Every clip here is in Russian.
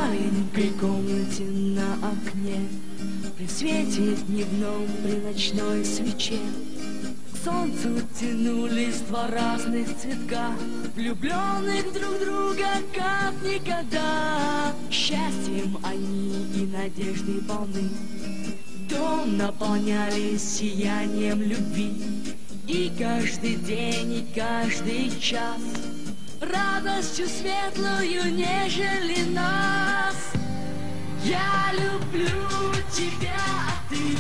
маленькой комнате на окне, при свете дневном, при ночной свече, к солнцу тянулись два разных цветка, влюбленных друг друга как никогда. Счастьем они и надеждой полны, дом наполняли сиянием любви. И каждый день, и каждый час радостью светлую нежели нас. Я люблю тебя, а ты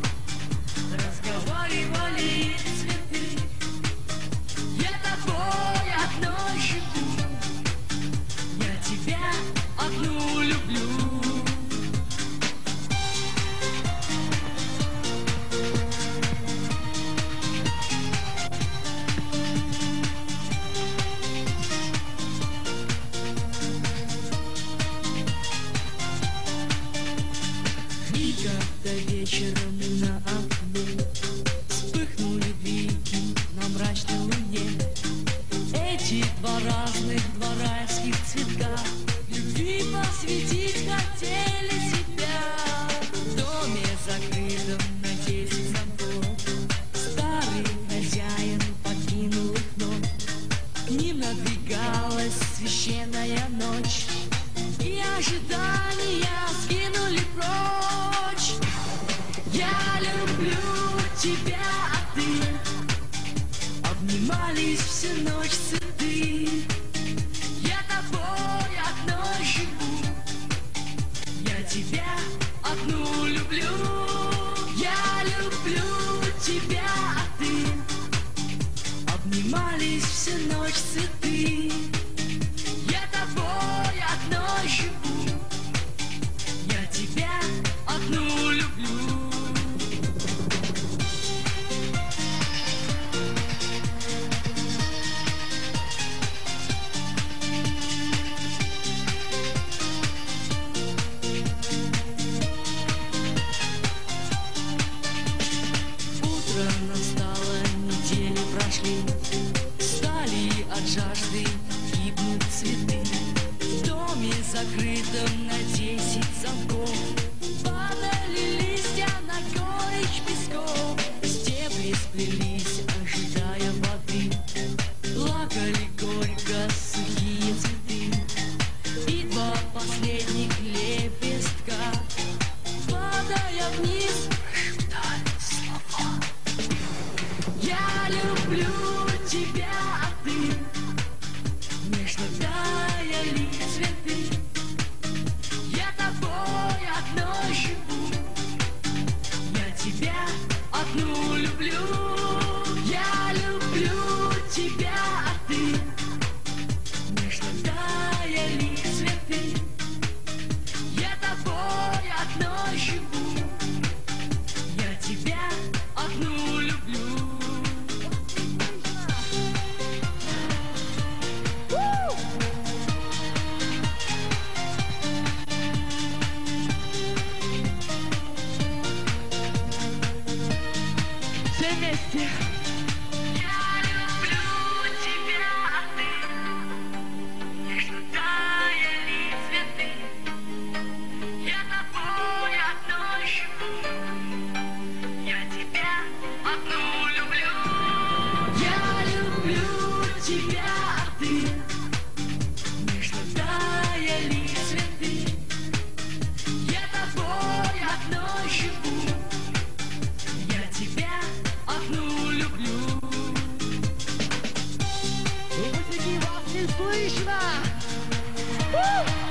разговаривали цветы. Я тобой одной живу, я тебя одну люблю. Когда вечером на окне вспыхнули блики на мрачной луне, эти два райских цветка любви посвятить хотели себя. В доме закрытом на 10 замков старый хозяин покинул их вновь. К ним надвигалась священная ночь, и ожидания скинули прочь. Я люблю тебя, а ты обнимались всю ночь цветы. Я тобой одной живу, я тебя одну люблю. Я люблю тебя, а ты обнимались всю ночь цветы. Я тобой одной живу, я тебя одну люблю. Утро настало, недели прошли, стали от жажды гибнуть цветы. В доме закрытом на 10 замков падали листья на горечь песков. Стебли сплелись, ожидая воды, плакали горько сухие цветы. И два последних лепестка, падая вниз, шептали слова. Я люблю тебя, а ты нежно таяли цветы. Я тобой одной живу, я тебя одну люблю. Я люблю тебя, а ты нежно таяли цветы. Я тобой одной живу, я тебя одну люблю. Все вместе. Я люблю тебя, а ты нежно таяли цветы. Я тобой одной живу, я тебя одну люблю. Я люблю тебя, а ты нежно таяли цветы. Я тобой одной живу, я тебя одну люблю. Музыки вас не слышно!